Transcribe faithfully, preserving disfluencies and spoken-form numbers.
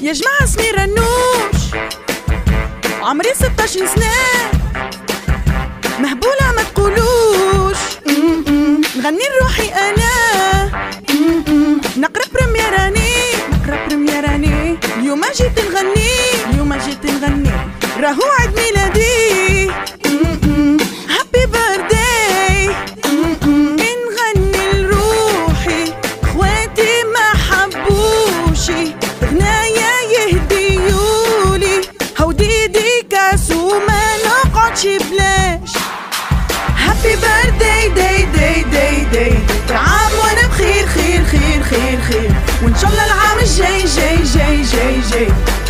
يا جماعة اسمي رنوش، عمري ستة عشر سنة، مهبولة ما تقولوش. نغني لروحي أنا، نقرا بريميراني، نقرا بريميراني. اليوم جيت نغني، اليوم جيت نغني، راهو عيد ميلادي. هابي بيرثداي، نغني لروحي، خواتي ما حبوشي، غنايا يهديولي، هودي ديكاس وما نقعدش بلاش. هابي بيرثداي داي داي داي داي، عام وانا بخير خير خير خير خير، وان شاء الله العام الجاي جاي جاي جاي جاي